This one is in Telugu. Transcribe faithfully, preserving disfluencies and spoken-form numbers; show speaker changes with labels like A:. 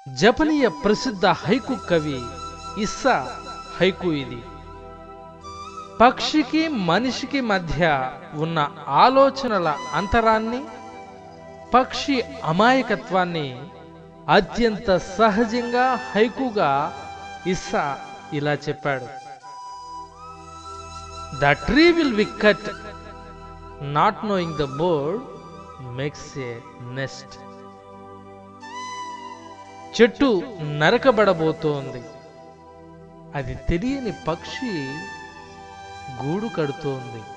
A: జపనీయ ప్రసిద్ధ హైకు కవి ఇస్సా హైకు ఇది. పక్షికి మనిషికి మధ్య ఉన్న ఆలోచనల అంతరాన్ని, పక్షి అమాయకత్వాన్ని అత్యంత సహజంగా హైకుగా ఇస్సా ఇలా చెప్పాడు. The tree will be cut, not knowing the bird makes a nest. చెట్టు నరకబడబోతోంది, అది తెలియని పక్షి గూడు కడుతోంది.